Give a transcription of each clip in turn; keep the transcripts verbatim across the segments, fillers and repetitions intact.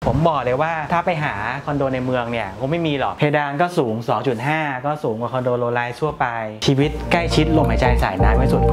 ผมบอกเลยว่าถ้าไปหาคอนโดในเมืองเนี่ยคงไม่มีหรอกเพดานก็สูง สองจุดห้า ก็สูงกว่าคอนโดโลไลท์ทั่วไปชีวิตใกล้ชิดลมหายใจสายน้ำที่สุด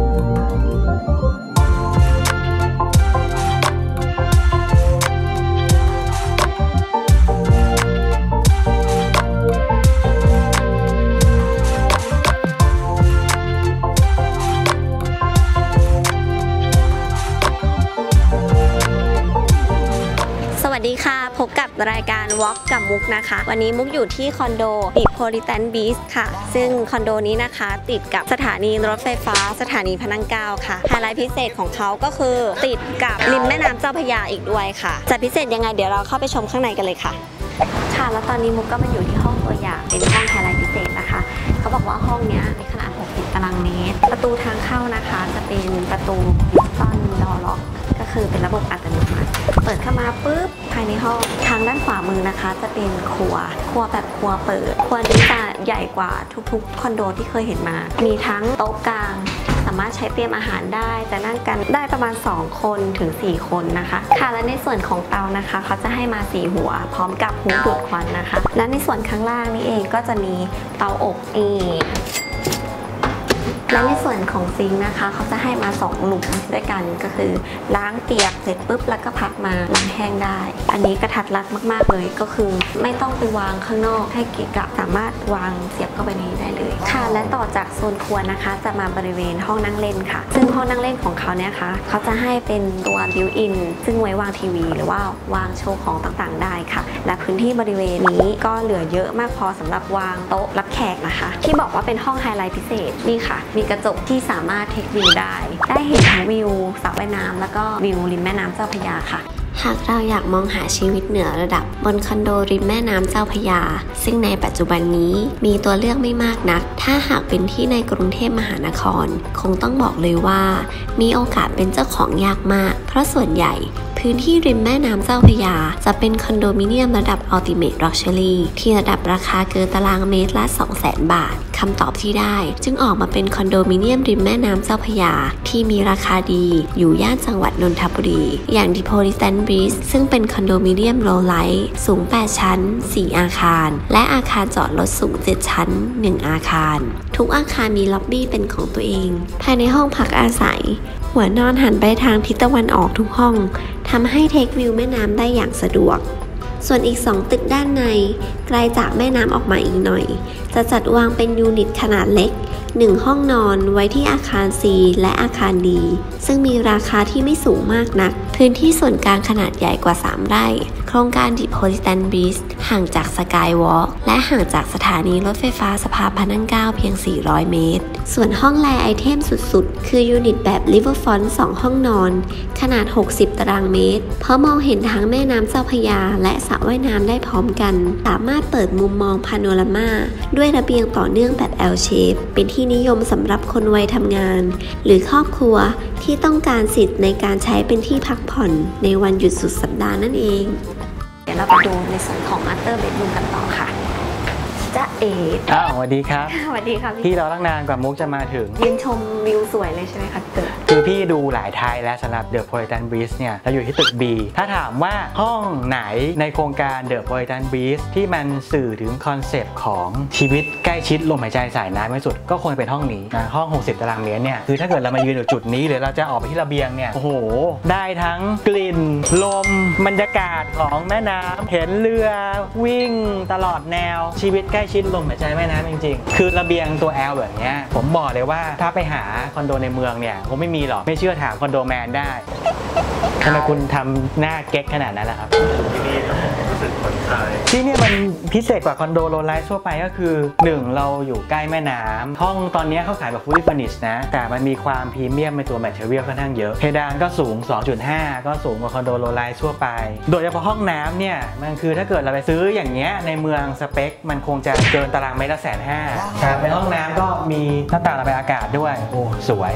สวัสดีค่ะพบกับรายการ Walk กับมุกนะคะวันนี้มุกอยู่ที่คอนโด Metropolitan Beach ค่ะซึ่งคอนโดนี้นะคะติดกับสถานีรถไฟฟ้าสถานีพระนั่งเกล้าค่ะไฮไลท์พิเศษของเขาก็คือติดกับริมแม่น้ำเจ้าพระยาอีกด้วยค่ะจะพิเศษยังไงเดี๋ยวเราเข้าไปชมข้างในกันเลยค่ะค่ะแล้วตอนนี้มุกก็มาอยู่ที่ห้องตัวอย่างเป็นห้องไฮไลท์พิเศษนะคะเขาบอกว่าห้องนี้มีขนาดหกสิบตารางเมตรประตูทางเข้านะคะจะเป็นประตูดิจิตอลดอร์ล็อกก็คือเป็นระบบอัตโนมัติเปิดเข้ามาปุ๊บภายในห้องทางด้านขวามือนะคะจะเป็นครัวครัวแบบครัวเปิดครัวนี้จะใหญ่กว่าทุกๆคอนโดที่เคยเห็นมามีทั้งโต๊ะกลางสามารถใช้เตรียมอาหารได้จะนั่งกันได้ประมาณสองคนถึงสี่คนนะคะค่ะและในส่วนของเตานะคะเขาจะให้มาสี่หัวพร้อมกับหูดูดควันนะคะและในส่วนข้างล่างนี่เองก็จะมีเตาอบอีกและในส่วนของซิงค์นะคะเขาจะให้มาสองหลุมด้วยกันก็คือล้างเปียกเสร็จปุ๊บแล้วก็พักมาล้างแห้งได้อันนี้กระทัดรัดมากๆเลยก็คือไม่ต้องไปวางข้างนอกให้กิกะสามารถวางเสียบเข้าไปนี้ได้เลยค่ะและต่อจากโซนครัวนะคะจะมาบริเวณห้องนั่งเล่นค่ะซึ่งห้องนั่งเล่นของเขาเนี่ยค่ะเขาจะให้เป็นตัวบิวอินซึ่งไว้วางทีวีหรือว่าวางโชว์ของต่างๆได้ค่ะและพื้นที่บริเวณนี้ก็เหลือเยอะมากพอสำหรับวางโต๊ะรับแขกนะคะที่บอกว่าเป็นห้องไฮไลท์พิเศษนี่ค่ะมีกระจกที่สามารถเทควิวได้ได้เห็นทั้งวิวสระว่ายน้ำแล้วก็วิวริมแม่น้ำเจ้าพระยาค่ะหากเราอยากมองหาชีวิตเหนือระดับบนคอนโดริมแม่น้ำเจ้าพระยาซึ่งในปัจจุบันนี้มีตัวเลือกไม่มากนักถ้าหากเป็นที่ในกรุงเทพมหานครคงต้องบอกเลยว่ามีโอกาสเป็นเจ้าของยากมากเพราะส่วนใหญ่พื้นที่ริมแม่น้ำเจ้าพระยาจะเป็นคอนโดมิเนียมระดับ Ultimate Luxury ที่ระดับราคาเกินตารางเมตรละ สองแสน บาทคำตอบที่ได้จึงออกมาเป็นคอนโดมิเนียมริมแม่น้ำเจ้าพระยาที่มีราคาดีอยู่ย่านจังหวัดนนทบุรีอย่าง Metropolitan Beach ซึ่งเป็นคอนโดมิเนียมโลไลท์สูงแปดชั้นสี่อาคารและอาคารจอดรถสูงเจ็ดชั้นหนึ่งอาคารทุกอาคารมีล็อบบี้เป็นของตัวเองภายในห้องพักอาศัยหัวนอนหันไปทางทิศตะวันออกทุกห้องทำให้เทควิวแม่น้ำได้อย่างสะดวกส่วนอีกสองตึกด้านในไกลจากแม่น้ำออกมาอีกหน่อยจะจัดวางเป็นยูนิตขนาดเล็กหนึ่งห้องนอนไว้ที่อาคาร C และอาคาร D ซึ่งมีราคาที่ไม่สูงมากนักพื้นที่ส่วนกลางขนาดใหญ่กว่าสามไร่โครงการ Metropolitan Beach ห่างจาก Skywalk และห่างจากสถานีรถไฟฟ้าสะพานพระนั่งเกล้าเพียงสี่ร้อยเมตรส่วนห้องแลไอเทมสุดๆคือยูนิตแบบ Riverfront สองห้องนอนขนาดหกสิบตารางเมตรเพราะมองเห็นทั้งแม่น้ำเจ้าพระยาและสระว่ายน้ำได้พร้อมกันสามารถเปิดมุมมองพาโนรามาด้วยระเบียงต่อเนื่องแบบ L shape เป็นที่นิยมสำหรับคนวัยทำงานหรือครอบครัวที่ต้องการสิทธิ์ในการใช้เป็นที่พักผ่อนในวันหยุดสุดสัปดาห์นั่นเองเดี๋ยวเราไปดูในส่วนของ Master Bedroom กันต่อค่ะจ้าเอ๋อ้าวสวัสดีครับสวัสดีครับพี่เราตั้งนานกว่ามุกจะมาถึงยืนชมวิวสวยเลยใช่ไหมคะเต๋อคือพี่ดูหลายไทยแล้วสำหรับ The Metropolitan Beach เนี่ยเราอยู่ที่ตึก B ถ้าถามว่าห้องไหนในโครงการ The Metropolitan Beach ที่มันสื่อถึงคอนเซปต์ของชีวิตใกล้ชิดลมหายใจสายน้ำที่สุดก็ควรเป็นห้องนี้นะห้องหกสิบตารางเมตรเนี่ยคือถ้าเกิดเรามายืนอยู่จุดนี้หรือเราจะออกไปที่ระเบียงเนี่ยโอ้โหได้ทั้งกลิ่นลมบรรยากาศของแม่น้ำเห็นเรือวิ่งตลอดแนวชีวิตใกล้ชิดลมหายใจแม่น้ำจริงๆคือระเบียงตัว L แบบนี้ผมบอกเลยว่าถ้าไปหาคอนโดในเมืองเนี่ยคงไม่มีหรอกไม่เชื่อถามคอนโดแมนได้ทำไมคุณทำหน้าเก๊กขนาดนั้นล่ะครับที่นี่รู้สึกผ่อนคลายที่นี่มันพิเศษกว่าคอนโดโลไลท์ทั่วไปก็คือหนึ่งเราอยู่ใกล้แม่น้ำห้องตอนนี้เขาขายแบบ fully furnished นะแต่มันมีความพรีเมียมในตัว material ค่อนข้างเยอะเพดานก็สูง สองจุดห้า ก็สูงกว่าคอนโดโลไลท์ทั่วไปโดยเฉพาะห้องน้ำเนี่ยมันคือถ้าเกิดเราไปซื้ออย่างเงี้ยในเมืองสเปคมันคงจะเกินตารางเมตรละแสนห้าแต่เป็นห้องน้ำก็มีหน้าต่างระบายอากาศด้วยโอ้สวย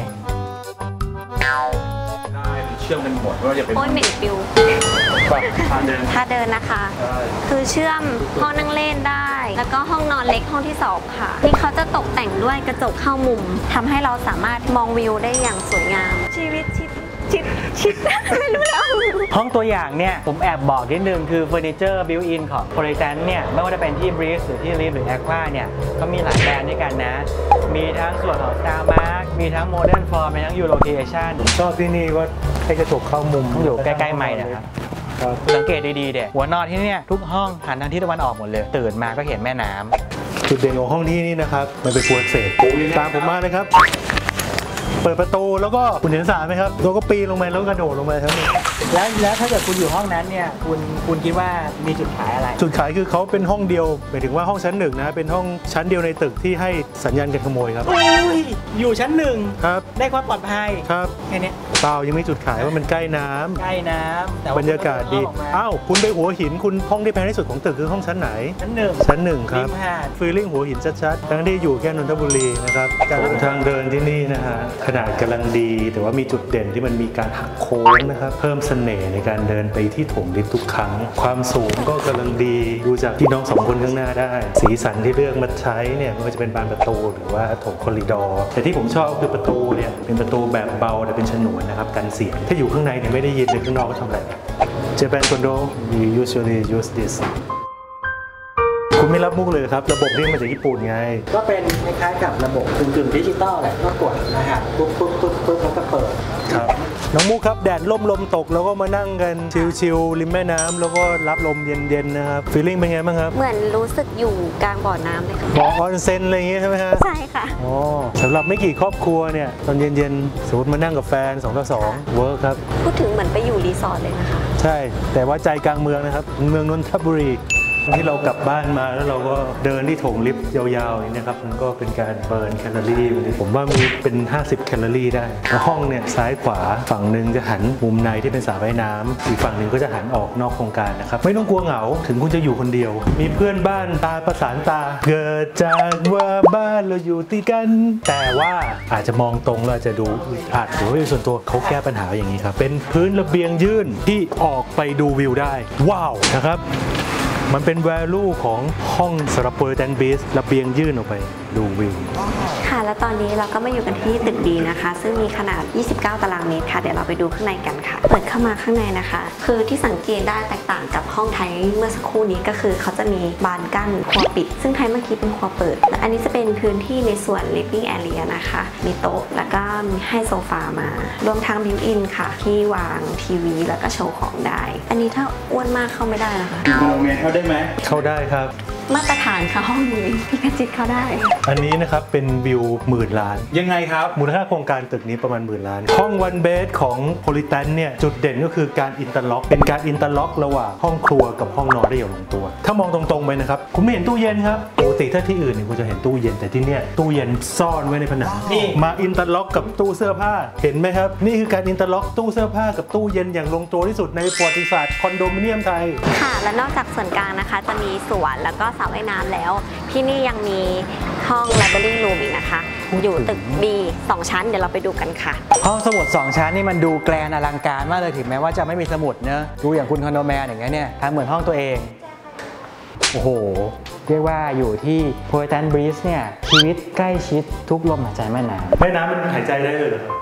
เชื่อมกันหมดว่าจะเป็นโอ้ยเหม็นปิวท่าเดินท่าเดินนะคะคือเชื่อมห้องนั่งเล่นได้แล้วก็ห้องนอนเล็กห้องที่สองค่ะที่เขาจะตกแต่งด้วยกระจกเข้ามุมทำให้เราสามารถมองวิวได้อย่างสวยงามชีวิตชิดชิดชิดไม่รู้แล้วห้องตัวอย่างเนี่ยผมแอบบอกนิดนึงคือเฟอร์นิเจอร์บิวอินของโพลิแทนเนี่ยไม่ว่าจะเป็นที่ Breeze หรือที่ Liv หรือ Aqua เนี่ยก็มีหลายแบรนด์ด้วยกันนะมีทั้งส่วนของ Star Mark มีทั้ง Modern Form มีทั้ง Eurocation ผมชอบที่นี่ว่าให้กระจกเข้ามุมอยู่ใกล้ๆไมค์นะครับสังเกตดีๆเด็กหัวนอนที่นี่ทุกห้องหันทางทิศตะวันออกหมดเลยตื่นมาก็เห็นแม่น้ำจุดเด่นของห้องที่นี่นะครับมันเป็นครัวเศษตามผมมาเลยครับเปิดประตูแล้วก็คุณเห็นสระไหมครับแล้วก็ปีนลงมาแล้วกระโดดลงมาทั้งนี้แล้วแล้วถ้าเกิดคุณอยู่ห้องนั้นเนี่ยคุณคุณคิดว่ามีจุดขายอะไรจุดขายคือเขาเป็นห้องเดียวหมายถึงว่าห้องชั้นหนึ่งนะเป็นห้องชั้นเดียวในตึกที่ให้สัญญาณการขโมยครับอยู่ชั้นหนึ่งครับได้ความปลอดภัยครับแค่นี้เปล่ายังไม่จุดขายว่ามันใกล้น้ำใกล้น้ำแต่บรรยากาศดีอ้าวคุณไปหัวหินคุณห้องที่แพงที่สุดของตึกคือห้องชั้นไหนชั้นหนึ่งชั้นหนึ่งครับฟีลลิ่งหัวหินชัดๆทั้งที่อยู่แค่นนทบุรีนะครับการทางเดินที่นี่นะฮะขนาดกำลังดีแต่ว่ามีจุดเด่นที่มันมีการหักโค้งนะครับเพิ่มเสน่ห์ในการเดินไปที่โถงลิฟต์ทุกครั้งความสูงก็กำลังดีดูจากพี่น้องสองคนข้างหน้าได้สีสันที่เลือกมาใช้เนี่ยไม่ว่าจะเป็นบานประตูหรือว่าโถงคอริดอร์แต่ที่ผมชอบคือประตูเนี่ยเป็นประตูแบบเบาแต่เป็นฉนวนนะครับกันเสียงถ้าอยู่ข้างในเนี่ยไม่ได้ยินเลยข้างนอกก็ทำอะไร Japan condo we usually use this คุณไม่รับมุกเลยครับระบบนี่มาจากญี่ปุ่นไงก็เป็นคล้ายๆกับระบบกึ่งๆดิจิตอลแหละก็กดนะครับปุ๊บปุ๊บปุ๊บปุ๊บแล้วก็เปิดครับน้องมุกครับแดดล่มลมตกแล้วก็มานั่งกันชิลๆริมแม่น้ำแล้วก็รับลมเย็นๆนะครับฟีลลิ่งเป็นไงบ้างครับเหมือนรู้สึกอยู่กลางบ่อน้ำเลยค่ะบ่อออนเซ็นอะไรอย่างเงี้ยใช่ไหมฮะใช่ค่ะอ๋อสำหรับไม่กี่ครอบครัวเนี่ยตอนเย็นๆสมมติมานั่งกับแฟนสองต่อสองเวิร์คครับพูดถึงเหมือนไปอยู่รีสอร์ทเลยนะคะใช่แต่ว่าใจกลางเมืองนะครับเมืองนนทบุรีที่เรากลับบ้านมาแล้วเราก็เดินที่โถงลิฟต์ยาวๆนี่นะครับมันก็เป็นการเบิร์นแคลอรี่ผมว่ามีเป็นห้าสิบแคลอรี่ได้ห้องเนี่ยซ้ายขวาฝั่งหนึ่งจะหันมุมในที่เป็นสระว่ายน้ำอีกฝั่งหนึ่งก็จะหันออกนอกโครงการนะครับไม่ต้องกลัวเหงาถึงคุณจะอยู่คนเดียวมีเพื่อนบ้านตาประสานตาเกิดจากว่าบ้านเราอยู่ติดกันแต่ว่าอาจจะมองตรงแล้วจะดูอาจหรือว่าส่วนตัวเขาแก้ปัญหาอย่างนี้ครับเป็นพื้นระเบียงยื่นที่ออกไปดูวิวได้ว้าวนะครับมันเป็น value ของห้องสำหรับ Polytan Beach ระเบียงยื่นออกไปดูวิวค่ะและตอนนี้เราก็มาอยู่กันที่ตึกดีนะคะซึ่งมีขนาดยี่สิบเก้าตารางเมตรค่ะเดี๋ยวเราไปดูข้างในกันค่ะเปิดเข้ามาข้างในนะคะคือที่สังเกตได้แตกต่างกับห้องไทยเมื่อสักครู่นี้ก็คือเขาจะมีบานกั้นครัวปิดซึ่งไทยเมื่อกี้เป็นครัวเปิดและอันนี้จะเป็นพื้นที่ในส่วน living area นะคะมีโต๊ะแล้วก็มีให้โซฟามารวมทั้งบิวอินค่ะที่วางทีวีแล้วก็โชว์ของได้อันนี้ถ้าอ้วนมากเข้าไม่ได้นะคะเข้าได้ไหมเข้าได้ครับมาตรฐานค่ะห้องนี้พี่กระจิตเข้าได้อันนี้นะครับเป็นวิวหมื่นล้านยังไงครับมูลค่าโครงการตึกนี้ประมาณหมื่นล้านห้องวันเบดของโพลิแทนเนี่ยจุดเด่นก็คือการอินเตอร์ล็อกเป็นการอินเตอร์ล็อกระหว่างห้องครัวกับห้องนอนได้อย่างลงตัวถ้ามองตรงๆไปนะครับคุณไม่เห็นตู้เย็นครับปกติถ้าที่อื่นเนี่ยคุณจะเห็นตู้เย็นแต่ที่เนี่ยตู้เย็นซ่อนไว้ในผนังนี่มาอินเตอร์ล็อกกับตู้เสื้อผ้าเห็นไหมครับนี่คือการอินเตอร์ล็อกตู้เสื้อผ้ากับตู้เย็นอย่างลงตัวที่สุดในประวัติศาสตร์คอนโดมิเนียมไทยค่ะและนอกจากส่วนกลางนะคะจะมีสวนแล้วก็สระว่ายน้ำแล้วที่นี่ยังมีห้อง Library Room อีกนะคะอยู่ตึก B สองชั้นเดี๋ยวเราไปดูกันค่ะห้องสมุดสองชั้นนี่มันดูแกรนอลังการมากเลยถึงแม้ว่าจะไม่มีสมุดเนอะดูอย่างคุณคอนโดแมนอย่างเงี้ยเนี่ยทำเหมือนห้องตัวเองโอ้โหเรียกว่าอยู่ที่ Polytan Beach เนี่ยชีวิตใกล้ชิดทุกลมหายใจแม่น้ำแม่น้ำมันหายใจได้เลยเหรอ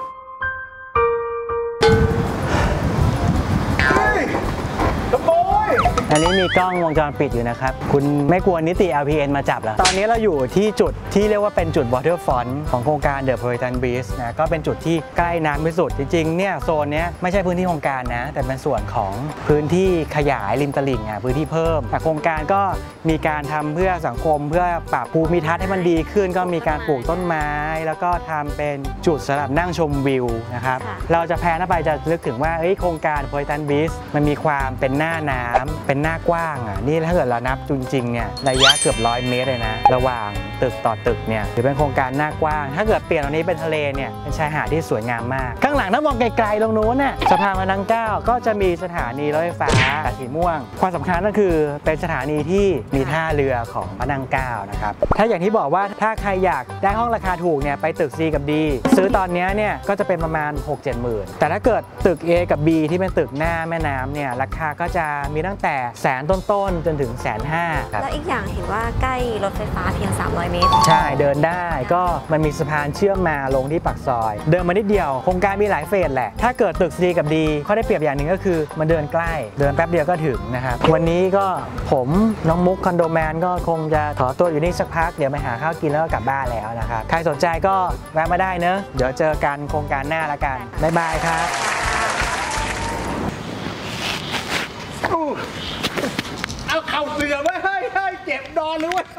อันนี้มีกล้องวงจรปิดอยู่นะครับคุณไม่กลัวนิติ แอล พี เอ็น มาจับเหรอตอนนี้เราอยู่ที่จุดที่เรียกว่าเป็นจุด Waterfront ของโครงการ The Polytan Beach นะก็เป็นจุดที่ใกล้น้ำที่สุดจริงๆเนี่ยโซนนี้ไม่ใช่พื้นที่โครงการนะแต่เป็นส่วนของพื้นที่ขยายริมตลิ่งอ่ะพื้นที่เพิ่มแต่โครงการก็มีการทำเพื่อสังคมเพื่อปรับภูมิทัศน์ให้มันดีขึ้นก็มีการปลูกต้นไม้แล้วก็ทำเป็นจุดสำหรับนั่งชมวิวนะครับเราจะแพนไปจะนึกถึงว่าโครงการ Polytan Beach มันมีความเป็นหน้าน้ำเป็นหน้ากว้างอ่ะนี่ถ้าเกิดเรานับจริงๆเนี่ยระยะเกือบร้อยเมตรเลยนะระหว่างตึกต่อตึกเนี่ยถือเป็นโครงการหน้ากว้างถ้าเกิดเปลี่ยนตรงนี้เป็นทะเลเนี่ยเป็นชายหาดที่สวยงามมากข้างหลังถ้ามองไกลๆตรงนู้นน่ะสะพานพระนั่งเกล้าก็จะมีสถานีรถไฟฟ้าสีม่วงความสำคัญก็คือเป็นสถานีที่มีท่าเรือของพระนั่งเกล้านะครับถ้าอย่างที่บอกว่าถ้าใครอยากได้ห้องราคาถูกเนี่ยไปตึก C กับ D ซื้อตอนนี้เนี่ยก็จะเป็นประมาณ หกเจ็ด หมื่นแต่ถ้าเกิดตึก A กับ B ที่เป็นตึกหน้าแม่น้ำเนี่ยราคาก็จะมีตั้งแต่แสนต้นๆจนถึงแสนห้าครับแล้วอีกอย่างเห็นว่าใกล้รถไฟฟ้าเพียงสามร้อยเมตรใช่เดินได้ก็มันมีสะพานเชื่อมมาลงที่ปากซอย เดินมานิดเดียวโครงการมีหลายเฟสแหละถ้าเกิดตึก C กับ D ข้อได้เปรียบอย่างหนึ่งก็คือมันเดินใกล้เดินแป๊บเดียวก็ถึงนะครับวันนี้ก็ผมน้องมุกคอนโดแมนก็คงจะขอตัวอยู่นี่สักพักเดี๋ยวไปหาข้าวกินแล้วก็กลับบ้านแล้วนะครับใครสนใจก็แวะมาได้เนอะเดี๋ยวเจอกันโครงการหน้าละกันบ๊ายบายครับเอาเข่าเสื่อมไว้ให้ให้เจ็บนอนหรือวะ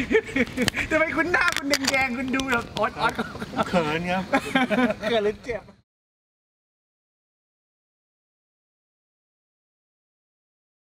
ทำไมคุณหน้าคุณแดงๆคุณดูแบบอดๆเขินครับเกิดหรือเจ็บ